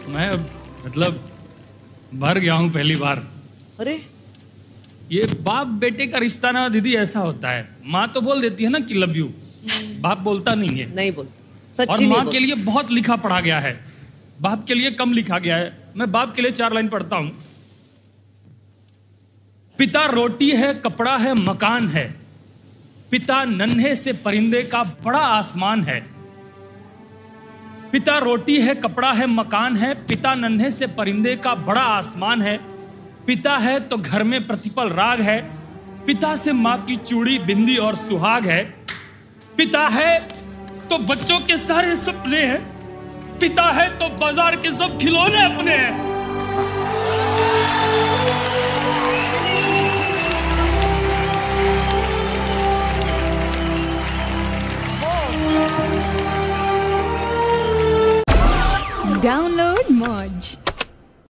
मैं मतलब भर गया हूँ पहली बार। अरे ये बाप बेटे का रिश्ता ना दीदी ऐसा होता है, माँ तो बोल देती है ना कि लव यू, बाप बोलता नहीं है। नहीं बोलते, और सच्ची नहीं माँ के लिए बहुत लिखा पढ़ा गया है, बाप के लिए कम लिखा गया है। मैं बाप के लिए 4 लाइन पढ़ता हूं। पिता रोटी है, कपड़ा है, मकान है, पिता नन्हे से परिंदे का बड़ा आसमान है। पिता रोटी है, कपड़ा है, मकान है, पिता नन्हे से परिंदे का बड़ा आसमान है। पिता है तो घर में प्रतिपल राग है, पिता से माँ की चूड़ी बिंदी और सुहाग है। पिता है तो बच्चों के सारे सपने हैं, पिता है तो बाजार के सब खिलौने अपने हैं। Download Moj.